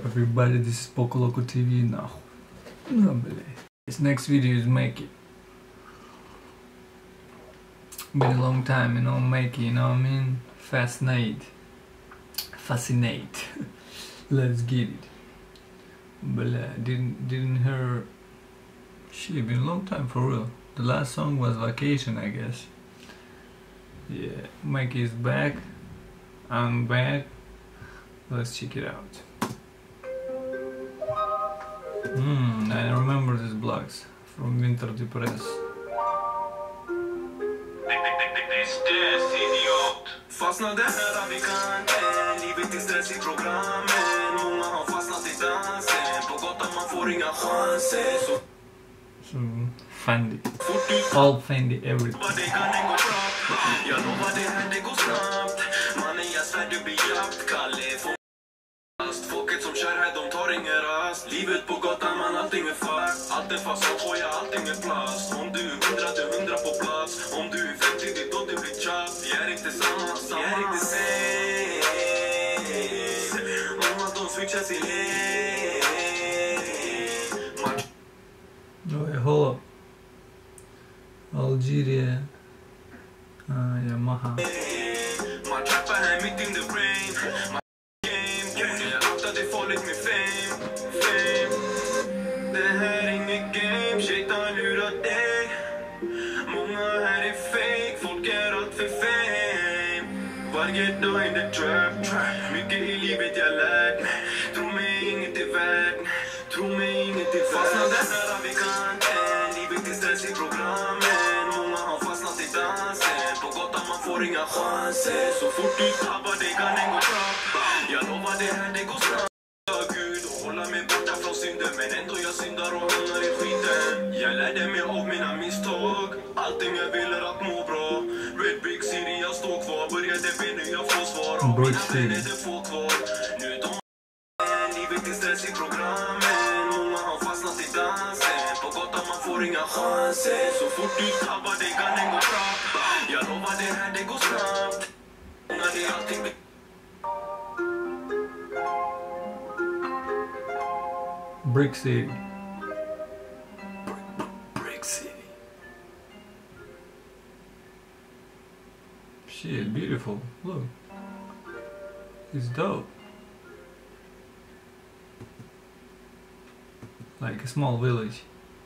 everybody, this is Poco Loco TV now. This next video is Makey. Been a long time, you know, Makey, you know what I mean? Fascinate. Let's get it. But didn't hear shit, been a long time for real. The last song was Vacation, I guess. Yeah, Makey is back. I'm back. Let's check it out. I remember these blocks from Winter Depress. Fastnade här vi kan, livet är stress i programmen. Många har fastnat i dansen, på gatan man får inga chanser. So Fendi, all Fendi, everything. Jag lovar det här, det går snabbt. Mannen jag svär det blir jakt, Kalle. Folket som kör här, de tar ingen rast. Livet på gatan, man allting är fast. Allt är fast, och ja, allting är plast. Om du är 100, du är 100 på plats. Om du är 50, det är då det blir chap. Vi är inte samma, vi är inte same. Många de switchar sin lane. Wait, hold up. Algeria, Yamaha. Man trappar här mitt in the brain. Det är farligt med fame. Det här är inget game, shaitan lurar dig. Många här är fake, folk är allt för fame. Varje dag in the trap. Mycket i livet jag lärt mig. Tro mig inget är värt. Tro mig inget är värt. Fastnade nära vi kan. Livet är stress i programmen. Många har fastnat i dansen. På gatan man får inga chanser. Så fort du tappar det kan en gå trapp. Jag lovar det här, det går snabbt. Gud, hålla mig borta från synden. Men ändå jag syndar och hamnar i skiten. Jag lärde mig av mina misstag. Allting jag vill är att må bra. Red Brick City, jag står kvar. Började be nu, jag får svar. Och mina vänner, det får kvar. Nu de livet är stress i programmen. Många har fastnat i dansen. På gatan man får inga chanser. Så fort du tappar det kan en gå trapp. Jag lovar det här, det går snabbt. När det är allting Brick City. Brick City. Shit, beautiful. Look. It's dope. Like a small village.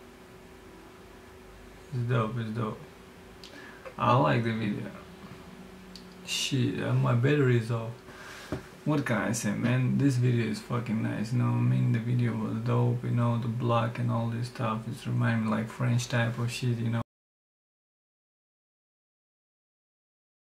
It's dope. I like the video. Shit, my battery is off. What can I say, man? This video is fucking nice, you know what I mean? The video was dope, you know, the block and all this stuff. It's reminding me like French type of shit, you know.